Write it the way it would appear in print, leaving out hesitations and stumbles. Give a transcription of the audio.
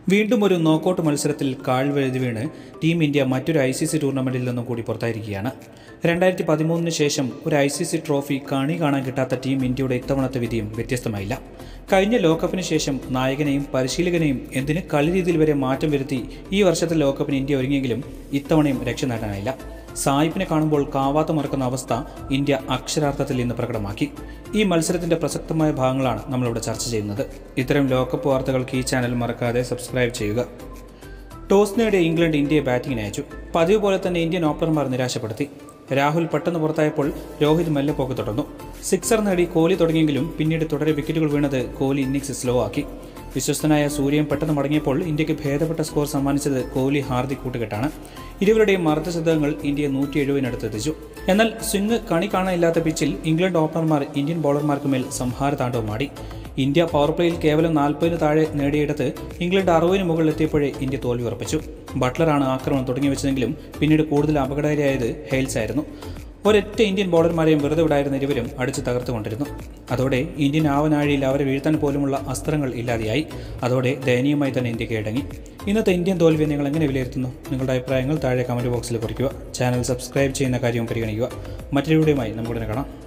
വീണ്ടും ഒരു നോക്കൌട്ട് മത്സരത്തിൽ കാൽവഴുതി വീണ് ടീം ഇന്ത്യ മറ്റൊരു ICC ടൂർണമെന്റിൽ നിന്നും കൂടി പുറത്തായിരിക്കുകയാണ്. 2013 ശേഷം ഒരു ICC ട്രോഫി കാണാൻ കിട്ടാത്ത ടീം ഇന്ത്യയുടെ ഇത്തവണത്തെ വിധിയും വ്യത്യസ്തമായില്ല. കഴിഞ്ഞ ലോകകപ്പിന് ശേഷം നായകനെയും പരിശീലകനെയും എന്തിന് കളി രീതിയിൽ വരെ മാറ്റം വരുത്തി ഈ വർഷത്തെ ലോകകപ്പിന് ഇന്ത്യ ഒരുങ്ങിയെങ്കിലും ഇത്തവണയും രക്ഷ നേടാനായില്ല. സായിപ്പിനെ കാണുമ്പോൾ കാവാത്ത മറക്കുന്ന അവസ്ഥ ഇന്ത്യ അക്ഷരാർത്ഥത്തിൽ ഇന്ന് പ്രകടമാക്കി. ഈ മത്സരത്തിന്റെ പ്രസക്തമായ ഭാഗങ്ങളാണ് നമ്മളിവിടെ ചർച്ച ചെയ്യുന്നത്. ഇത്തരം ലോകകപ്പ് വാർത്തകൾക്ക് ഈ ചാനൽ മറക്കാതെ സബ്സ്ക്രൈബ് ചെയ്യുക. ടോസ് നേടിയ ഇംഗ്ലണ്ട് ഇന്ത്യയെ ബാറ്റിംഗിന് അയച്ചു. പതിവ് പോലെ തന്നെ ഇന്ത്യൻ ഓപ്പണർമാർ നിരാശപ്പെടുത്തി. രാഹുൽ പെട്ടെന്ന് പുറത്തായപ്പോൾ രോഹിത് മെല്ലെ പോക്ക് തുടർന്നു. സിക്സർ നേടി കോഹ്ലി തുടങ്ങിയെങ്കിലും പിന്നീട് തുടരെ വിക്കറ്റുകൾ വീണത് കോഹ്ലി ഇന്നിംഗ്സ് സ്ലോ ആക്കി. വിശ്വസ്തനായ സൂര്യൻ പെട്ടെന്ന് മടങ്ങിയപ്പോൾ ഇന്ത്യക്ക് ഭേദപ്പെട്ട സ്കോർ സമ്മാനിച്ചത് കോഹ്ലി ഹാർദിക് കൂട്ടുകെട്ടാണ്. ഇരുവരുടെയും അർദ്ധശതകങ്ങൾ ഇന്ത്യയെ 170 എത്തിച്ചു. എന്നാൽ സ്വിംഗ് കണി കാണാനില്ലാത്ത പിച്ചിൽ ഇംഗ്ലണ്ട് ഓപ്പണർമാർ ഇന്ത്യൻ ബൗളർമാർക്ക് മേൽ സംഹാര താണ്ഡവമാടി. ഇന്ത്യ പവർ പ്ലേയിൽ കേവലം 40 താഴെ നേടിയെടുത്ത് ഇംഗ്ലണ്ട് 60 മുകളിലെത്തിയപ്പോഴേ ഇന്ത്യ തോൽവി ഉറപ്പിച്ചു. ബട്ട്ലറാണ് ആക്രമണം തുടങ്ങി വെച്ചതെങ്കിലും പിന്നീട് കൂടുതൽ അപകടകാരിയായത് ഹെയിൽസ് ആയിരുന്നു. ഒരൊറ്റ ഇന്ത്യൻ ബോളർമാരെയും വെറുതെ വിടായിരുന്ന ഇരുവരും അടിച്ച് തകർത്തുകൊണ്ടിരുന്നു. അതോടെ ഇന്ത്യൻ ആവനാഴിയിൽ അവരെ വീഴ്ത്താൻ പോലുമുള്ള അസ്ത്രങ്ങൾ ഇല്ലാതെയായി. അതോടെ ദയനീയമായി തന്നെ ഇന്ത്യ കീഴടങ്ങി. ഇന്നത്തെ ഇന്ത്യൻ തോൽവിയെ നിങ്ങൾ എങ്ങനെ വിലയിരുത്തുന്നു? നിങ്ങളുടെ അഭിപ്രായങ്ങൾ താഴെ കമൻറ്റ് ബോക്സിൽ കുറിക്കുക. ചാനൽ സബ്സ്ക്രൈബ് ചെയ്യുന്ന കാര്യവും പരിഗണിക്കുക. മറ്റൊരു വീഡിയോയുമായി നമുക്ക് ഉടനെ കാണാം.